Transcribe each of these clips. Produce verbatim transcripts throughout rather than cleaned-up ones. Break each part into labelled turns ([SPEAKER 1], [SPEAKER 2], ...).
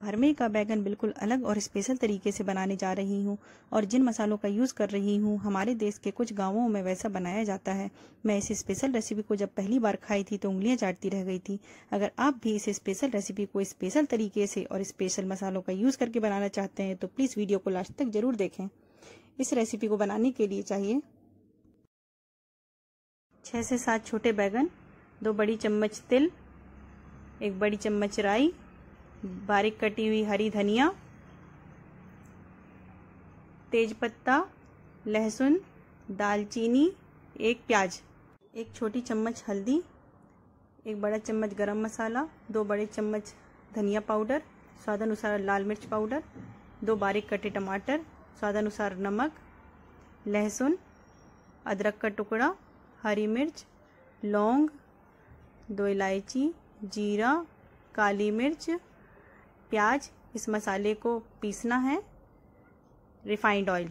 [SPEAKER 1] भरमे का बैगन बिल्कुल अलग और स्पेशल तरीके से बनाने जा रही हूँ और जिन मसालों का यूज़ कर रही हूँ हमारे देश के कुछ गांवों में वैसा बनाया जाता है। मैं इस स्पेशल रेसिपी को जब पहली बार खाई थी तो उंगलियां चाटती रह गई थी। अगर आप भी इस स्पेशल रेसिपी को स्पेशल तरीके से और स्पेशल मसालों का यूज़ करके बनाना चाहते हैं तो प्लीज़ वीडियो को लास्ट तक जरूर देखें। इस रेसिपी को बनाने के लिए चाहिए छः से सात छोटे बैगन, दो बड़ी चम्मच तिल, एक बड़ी चम्मच राई, बारीक कटी हुई हरी धनिया, तेज पत्ता, लहसुन, दालचीनी, एक प्याज, एक छोटी चम्मच हल्दी, एक बड़ा चम्मच गरम मसाला, दो बड़े चम्मच धनिया पाउडर, स्वादानुसार लाल मिर्च पाउडर, दो बारीक कटे टमाटर, स्वादानुसार नमक, लहसुन, अदरक का टुकड़ा, हरी मिर्च, लौंग, दो इलायची, जीरा, काली मिर्च, प्याज। इस मसाले को पीसना है। Refined oil.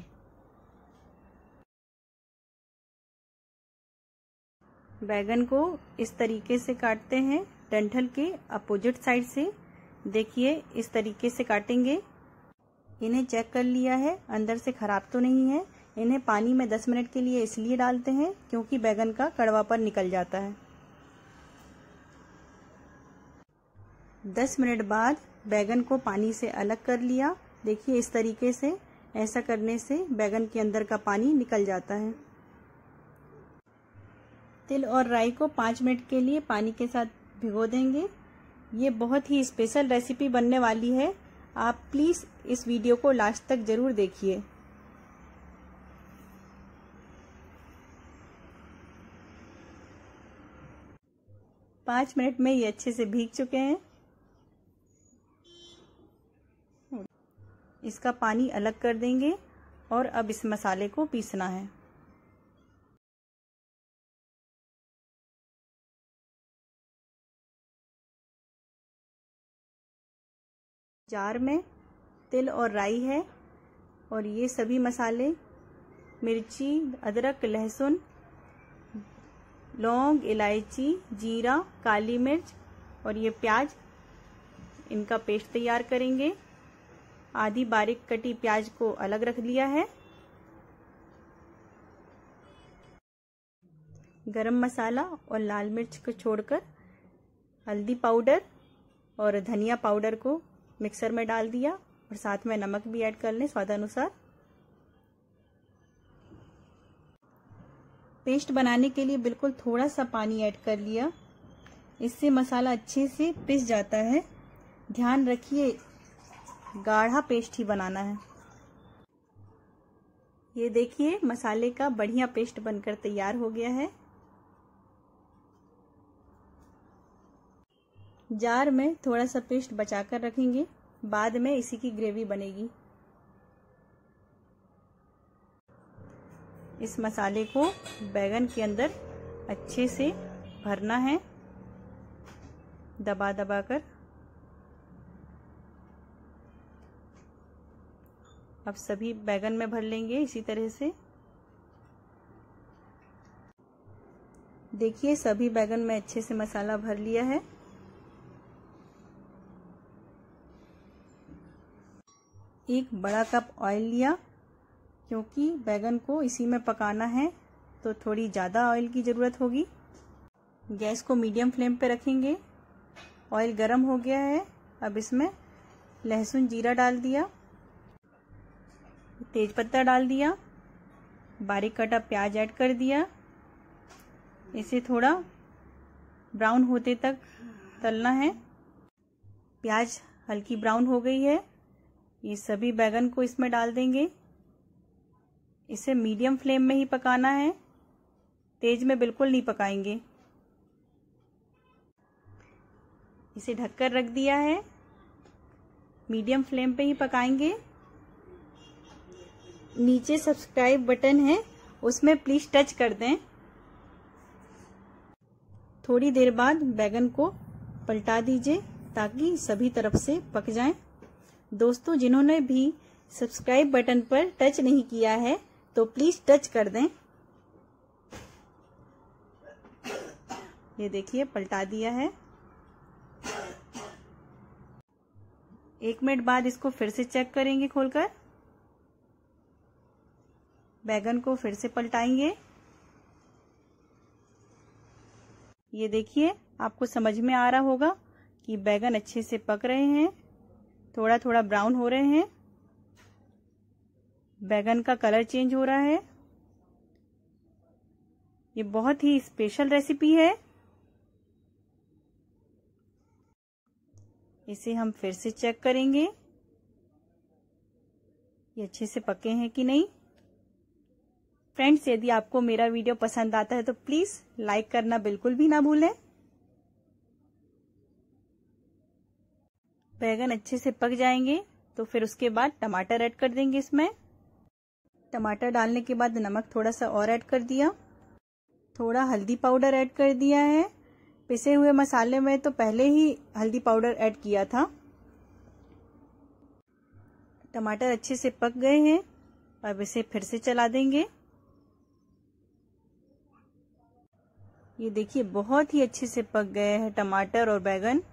[SPEAKER 1] बैगन को इस तरीके से काटते हैं, डंठल के अपोजिट साइड से। देखिए इस तरीके से काटेंगे। इन्हें चेक कर लिया है, अंदर से खराब तो नहीं है। इन्हें पानी में दस मिनट के लिए इसलिए डालते हैं क्योंकि बैगन का कड़वापन निकल जाता है। दस मिनट बाद बैगन को पानी से अलग कर लिया। देखिए इस तरीके से, ऐसा करने से बैगन के अंदर का पानी निकल जाता है। तिल और राई को पाँच मिनट के लिए पानी के साथ भिगो देंगे। ये बहुत ही स्पेशल रेसिपी बनने वाली है। आप प्लीज़ इस वीडियो को लास्ट तक जरूर देखिए। पाँच मिनट में ये अच्छे से भीग चुके हैं। इसका पानी अलग कर देंगे और अब इस मसाले को पीसना है। जार में तिल और राई है और ये सभी मसाले, मिर्ची, अदरक, लहसुन, लौंग, इलायची, जीरा, काली मिर्च और ये प्याज, इनका पेस्ट तैयार करेंगे। आधी बारीक कटी प्याज को अलग रख लिया है। गरम मसाला और लाल मिर्च को छोड़कर हल्दी पाउडर और धनिया पाउडर को मिक्सर में डाल दिया और साथ में नमक भी ऐड कर लें स्वादानुसार। पेस्ट बनाने के लिए बिल्कुल थोड़ा सा पानी ऐड कर लिया। इससे मसाला अच्छे से पिस जाता है। ध्यान रखिए गाढ़ा पेस्ट ही बनाना है। ये देखिए मसाले का बढ़िया पेस्ट बनकर तैयार हो गया है। जार में थोड़ा सा पेस्ट बचाकर रखेंगे, बाद में इसी की ग्रेवी बनेगी। इस मसाले को बैगन के अंदर अच्छे से भरना है, दबा दबा कर। अब सभी बैगन में भर लेंगे इसी तरह से। देखिए सभी बैगन में अच्छे से मसाला भर लिया है। एक बड़ा कप ऑयल लिया, क्योंकि बैगन को इसी में पकाना है तो थोड़ी ज़्यादा ऑयल की ज़रूरत होगी। गैस को मीडियम फ्लेम पे रखेंगे। ऑयल गर्म हो गया है। अब इसमें लहसुन जीरा डाल दिया, तेज पत्ता डाल दिया, बारीक कटा प्याज ऐड कर दिया। इसे थोड़ा ब्राउन होते तक तलना है। प्याज हल्की ब्राउन हो गई है। ये सभी बैगन को इसमें डाल देंगे। इसे मीडियम फ्लेम में ही पकाना है, तेज में बिल्कुल नहीं पकाएंगे। इसे ढककर रख दिया है, मीडियम फ्लेम पे ही पकाएंगे। नीचे सब्सक्राइब बटन है, उसमें प्लीज टच कर दें। थोड़ी देर बाद बैगन को पलटा दीजिए ताकि सभी तरफ से पक जाएं। दोस्तों जिन्होंने भी सब्सक्राइब बटन पर टच नहीं किया है तो प्लीज टच कर दें। ये देखिए पलटा दिया है। एक मिनट बाद इसको फिर से चेक करेंगे खोलकर। बैगन को फिर से पलटाएंगे। ये देखिए, आपको समझ में आ रहा होगा कि बैगन अच्छे से पक रहे हैं, थोड़ा थोड़ा ब्राउन हो रहे हैं, बैगन का कलर चेंज हो रहा है। ये बहुत ही स्पेशल रेसिपी है। इसे हम फिर से चेक करेंगे ये अच्छे से पके हैं कि नहीं। फ्रेंड्स, यदि आपको मेरा वीडियो पसंद आता है तो प्लीज लाइक करना बिल्कुल भी ना भूलें। बैगन अच्छे से पक जाएंगे तो फिर उसके बाद टमाटर ऐड कर देंगे इसमें। टमाटर डालने के बाद नमक थोड़ा सा और ऐड कर दिया, थोड़ा हल्दी पाउडर ऐड कर दिया है। पिसे हुए मसाले में तो पहले ही हल्दी पाउडर ऐड किया था। टमाटर अच्छे से पक गए हैं, अब इसे फिर से चला देंगे। ये देखिए, बहुत ही अच्छे से पक गए हैं टमाटर और बैगन।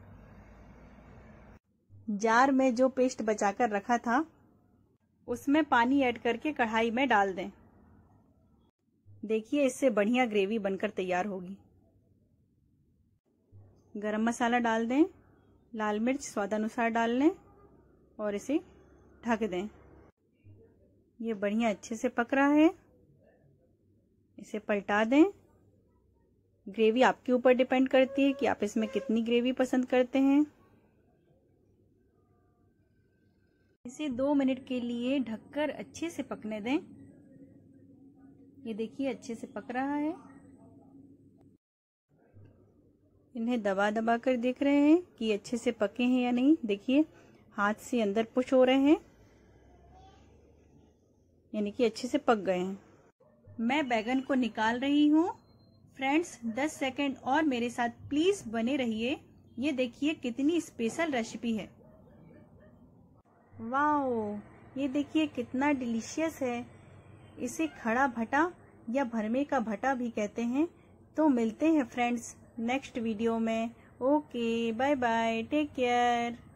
[SPEAKER 1] जार में जो पेस्ट बचाकर रखा था उसमें पानी ऐड करके कढ़ाई में डाल दें। देखिए, इससे बढ़िया ग्रेवी बनकर तैयार होगी। गरम मसाला डाल दें, लाल मिर्च स्वादानुसार डाल लें और इसे ढक दें। ये बढ़िया अच्छे से पक रहा है, इसे पलटा दें। ग्रेवी आपके ऊपर डिपेंड करती है कि आप इसमें कितनी ग्रेवी पसंद करते हैं। इसे दो मिनट के लिए ढककर अच्छे से पकने दें। ये देखिए, अच्छे से पक रहा है। इन्हें दबा दबा कर देख रहे हैं कि अच्छे से पके हैं या नहीं। देखिए, हाथ से अंदर पुश हो रहे हैं, यानी कि अच्छे से पक गए हैं। मैं बैगन को निकाल रही हूँ। फ्रेंड्स, दस सेकंड और मेरे साथ प्लीज बने रहिए। ये देखिए कितनी स्पेशल रेसिपी है। वाओ, ये देखिए कितना डिलीशियस है। इसे खड़ा भटा या भरमे का भटा भी कहते हैं। तो मिलते हैं फ्रेंड्स नेक्स्ट वीडियो में। Okay, bye bye, take care.